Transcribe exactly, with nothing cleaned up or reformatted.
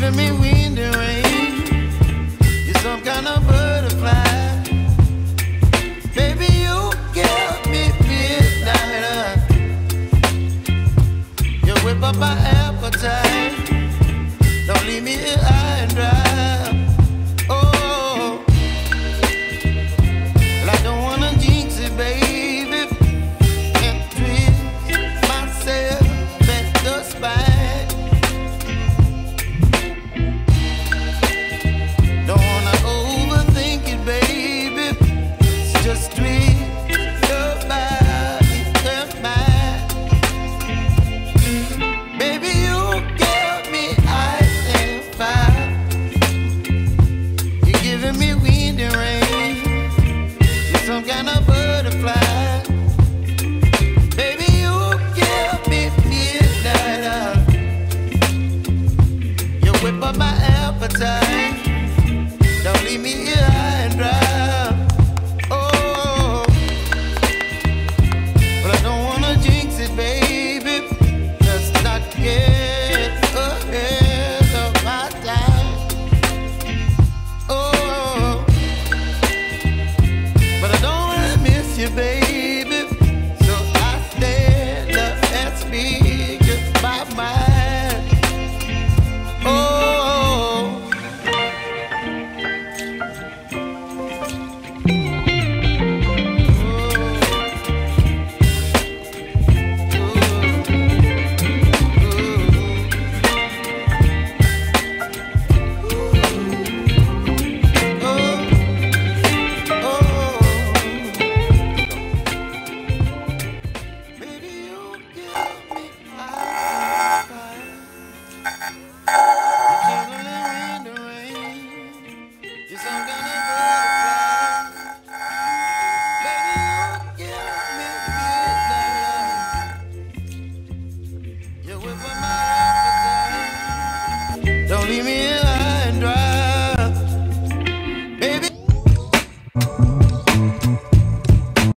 giving me wind and rain. You're some kind of butterfly. Baby, you give me midnight. You whip up my appetite. Don't leave me here high and dry. Oh, well, I don't wanna jinx it, baby, and twist myself at the spine. Don't wanna overthink it, baby. It's just twist your body and mine. Baby, you give me ice and fire. You're giving me wind and rain. You're some kind of butterfly. Baby, you give me midnight. You whip up my appetite. Don't leave me here.